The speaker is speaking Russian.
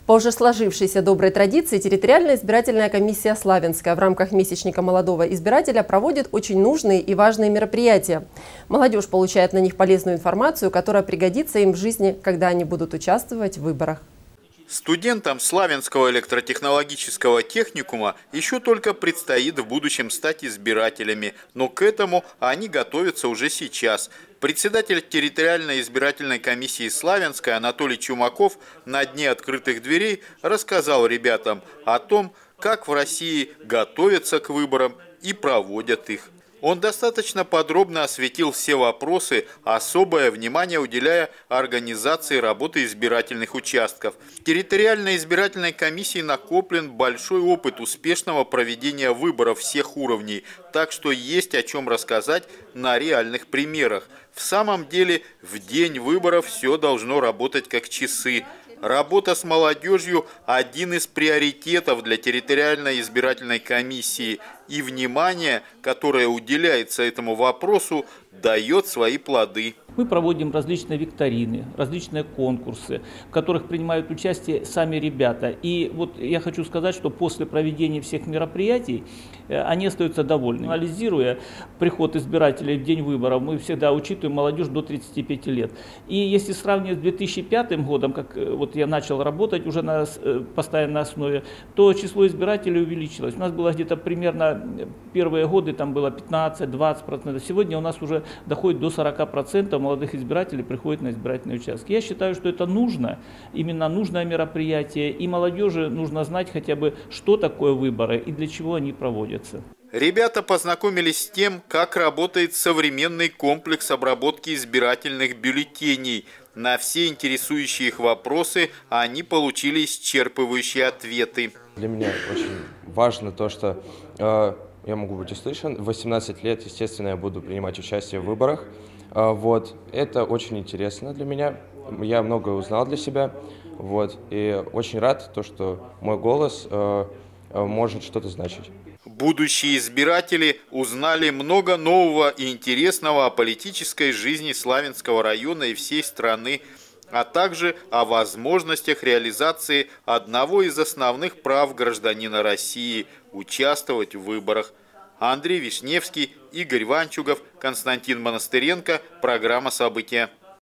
По уже сложившейся доброй традиции территориальная избирательная комиссия Славянская в рамках месячника молодого избирателя проводит очень нужные и важные мероприятия. Молодежь получает на них полезную информацию, которая пригодится им в жизни, когда они будут участвовать в выборах. Студентам Славянского электротехнологического техникума еще только предстоит в будущем стать избирателями, но к этому они готовятся уже сейчас. Председатель территориальной избирательной комиссии Славянской Анатолий Чумаков на дне открытых дверей рассказал ребятам о том, как в России готовятся к выборам и проводят их. Он достаточно подробно осветил все вопросы, особое внимание уделяя организации работы избирательных участков. В территориальной избирательной комиссии накоплен большой опыт успешного проведения выборов всех уровней, так что есть о чем рассказать на реальных примерах. В самом деле, в день выборов все должно работать как часы. Работа с молодежью – один из приоритетов для территориальной избирательной комиссии, и внимание, которое уделяется этому вопросу, дает свои плоды. Мы проводим различные викторины, различные конкурсы, в которых принимают участие сами ребята. И вот я хочу сказать, что после проведения всех мероприятий они остаются довольны. Анализируя приход избирателей в день выборов, мы всегда учитываем молодежь до 35 лет. И если сравнивать с 2005 годом, как вот я начал работать уже на постоянной основе, то число избирателей увеличилось. У нас было где-то примерно первые годы там было 15-20%. Сегодня у нас уже доходит до 40% молодых избирателей приходят на избирательные участки. Я считаю, что это нужно, именно нужное мероприятие, и молодежи нужно знать хотя бы, что такое выборы и для чего они проводятся. Ребята познакомились с тем, как работает современный комплекс обработки избирательных бюллетеней. На все интересующие их вопросы они получили исчерпывающие ответы. Для меня очень важно то, что я могу быть услышан. В 18 лет, естественно, я буду принимать участие в выборах. Вот. Это очень интересно для меня. Я многое узнал для себя. Вот. И очень рад, то, что мой голос может что-то значить. Будущие избиратели узнали много нового и интересного о политической жизни Славянского района и всей страны, а также о возможностях реализации одного из основных прав гражданина России – участвовать в выборах. Андрей Вишневский, Игорь Ванчугов, Константин Монастыренко. Программа «События».